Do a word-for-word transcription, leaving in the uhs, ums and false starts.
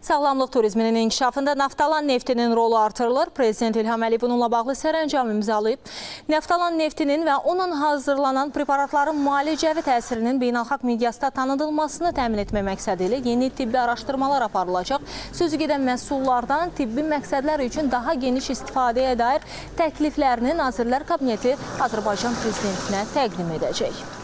Sağlamlıq turizminin inkişafında Naftalan neftinin rolu artırılır. Prezident İlham Əliyev bununla bağlı sərəncam imzalayıb. Naftalan neftinin və onun hazırlanan preparatların müalicəvi təsirinin beynəlxalq miqyasda tanıdılmasını təmin etmək məqsədi ilə yeni tibbi araşdırmalar aparılacaq. Sözü gedən məhsullardan tibbi məqsədlər üçün daha geniş istifadəyə dair təkliflərini Nazirlər Kabineti Azərbaycan Prezidentinə təqdim edəcək.